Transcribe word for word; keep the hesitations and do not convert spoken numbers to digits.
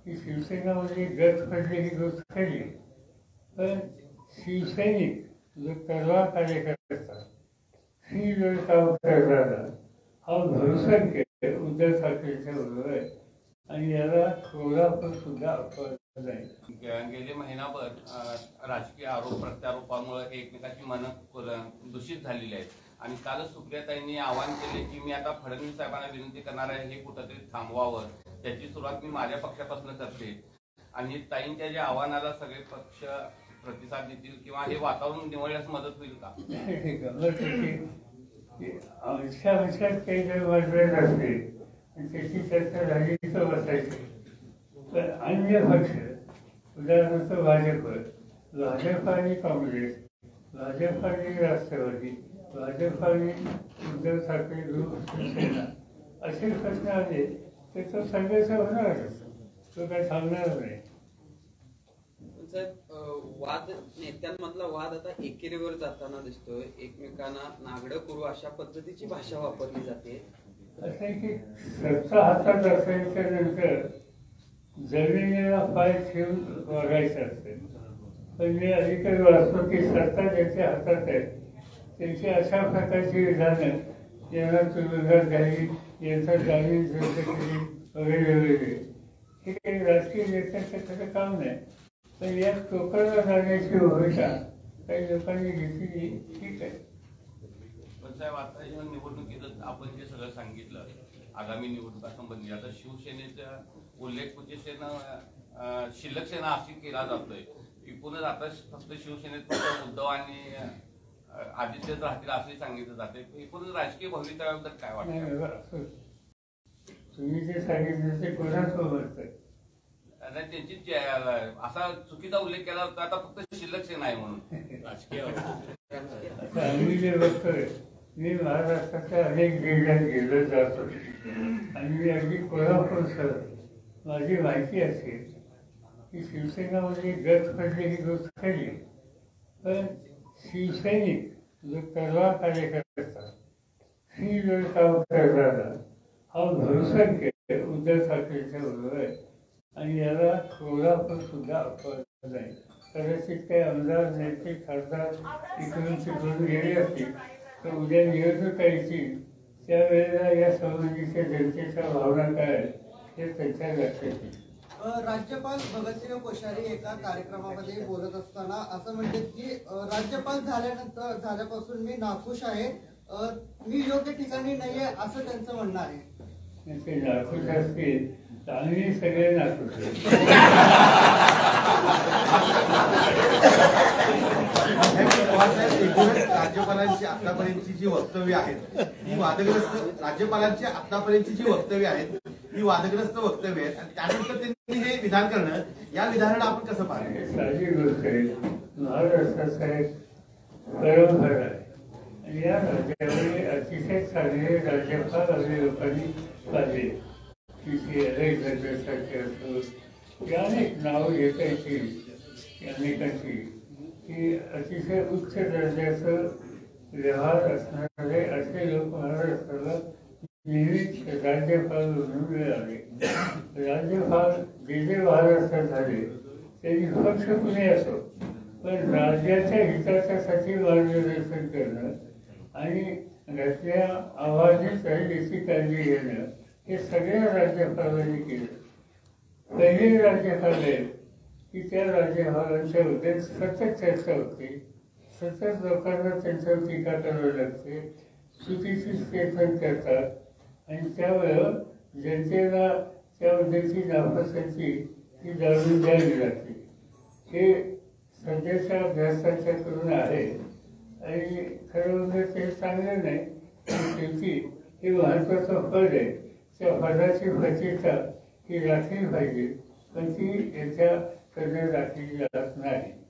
की शिवसेनामध्ये गट पडले ही गोष्ट खरी, पण शिवसैनिक जो तलवार कार्यकर्ता ही जर काम करणारा हा भविष्य उद्धव ठाकरेच्या बरोबर आहे आणि याला थोडाफार सुद्धा अपवाद नाही. गेले महिनाभर राजकीय आरोप प्रत्यारोपामुळे एकमेकाची मनं दूषित झालेली आहेत आणि कालच सुप्रियाताईंनी आवाहन केले की मी आता फडणवीस साहेबांना विनंती करणार आहे हे कुठंतरी थांबवावं, त्याची सुरुवात मी माझ्या पक्षापासून करते आणि ताईंच्या ज्या आव्हानाला सगळे पक्ष प्रतिसाद देतील किंवा हे वातावरण निवडण्यास मदत होईल का? आमच्या पक्षात काही जर मतभेद असते आणि त्याची चर्चा झाली तर बसायची, तर अन्य पक्ष उदाहरणार्थ भाजप भाजप आणि काँग्रेस, भाजप आणि राष्ट्रवादी, भाजप आणि उद्धव ठाकरे ग्रुप शिवसेना असे प्रश्न आले तर तो संघर्ष होणारच, तो काय थांबणार नाही. वाद नेत्यांमधला वाद आता एकेरीवर जाताना दिसतोय, एकमेकांना नागडं करू अशा पद्धतीची भाषा वापरली जाते. असं आहे की सत्ता हातात असायच्या नंतर जमिनीला पाय ठेवून वागायचं असते, पण मी अधिकारी वाचतो की सत्ता ज्यांच्या हातात आहे त्यांची अशा प्रकारची विधानं यांना तुरुंगात घाली, यांचा जामीन जप्त केली वगैरे वगैरे हे काही राजकीय नेत्यांचं खरं काम नाही. पण या टोकाला जाण्याची भूमिका काही लोकांनी घेतली ठीक आहे. पण साहेब आता निवडणुकीत आपण जे सगळं सांगितलं आगामी निवडणुकासंबंधी, आता शिवसेनेचा उल्लेख म्हणजे सेना शिल्लक सेना अशी केला जातोय, एकूणच आता फक्त शिवसेनेत उद्धव आणि आदित्यच राहतील असे सांगितलं जाते. एकूणच राजकीय भवितव्याबद्दल काय वाटतं? तुम्ही जे सांगितलं ते कोणासोबत नाही, त्यांची असा चुकीचा उल्लेख केला होता आता फक्त शिल्लक सेना आहे म्हणून राजकीय. आम्ही जे बघतोय, मी महाराष्ट्राच्या अनेक जिल्ह्यात गेलो जातो आणि मी अगदी कोल्हापूरसह माझी माहिती असेल की शिवसेनामध्ये गट पडले ही गोष्ट खरी, पण शिवसैनिक जो तलवार कार्यकर्ता ही जर काम करणारा हा भविष्य उद्धव ठाकरेच्या बरोबर आहे आणि याला थोडाफार सुद्धा अपवाद नाही. कदाचित काही आमदार नेते खासदार इकडून तिकडून गेले असतील तर उद्या निवडणूक यायची त्यावेळेला या संबंधीच्या जनतेच्या भावना काय हे त्यांच्या लक्षात येईल. राज्यपाल भगतसिंह कोश्यारी एका कार्यक्रमामध्ये बोलत असताना असं म्हणतात की राज्यपाल झाल्यानंतर झाल्यापासून मी नाखुश आहे, मी योग्य ठिकाणी नाहीये असं त्यांचं म्हणणं आहे. ते नाखुश असतील आम्ही सगळे नाखुश राज्यपालांची आतापर्यंतची जी वक्तव्य आहेत ती वादग्रस्त राज्यपालांची आतापर्यंतची जी वक्तव्य आहेत ही वादग्रस्त वक्तव्य आहेत आणि त्यानंतर त्यांनी हे विधान करणं, या विधानाला आपण कसं पाहिजे? साहजिक गोष्ट आहे, महाराष्ट्राचा एक परंपरा आहे आणि या राज्यामध्ये अतिशय चांगले राज्यपाल असे लोकांनी पाहिजे की अनेक असो की अनेक नावं घेता येतील अनेकांची की अतिशय उच्च दर्जाचं व्यवहार असणारे असे लोक महाराष्ट्राला नेहमीच राज्यपाल म्हणून मिळाले. राज्यपाल जे जे महाराष्ट्रात झाले त्यांनी पक्ष कुणी असो पण राज्याच्या हिताच्यासाठी मार्गदर्शन करणं आणि त्यातल्या आवाजीत राहिल्याची काळजी घेणं हे सगळ्या राज्यपालांनी केलं. पहिले राज्यपाल आहेत की त्या राज्यपालांच्याबद्दल सतत चर्चा होते, सतत लोकांना त्यांच्यावर टीका करावी लागते, चुकीची स्टेटमेंट करतात आणि त्यामुळं जनतेला त्याबद्दलची नापसंती ती जाणून द्यावी लागते. हे सध्याच्या अभ्यासाच्या करून आहे आणि खरं म्हणजे ते चांगलं नाही. शेवटी हे महत्त्वाचं पद आहे, त्या पदाची प्रचिता ही राखली पाहिजे पण ती याच्या कडे राखली जात नाही.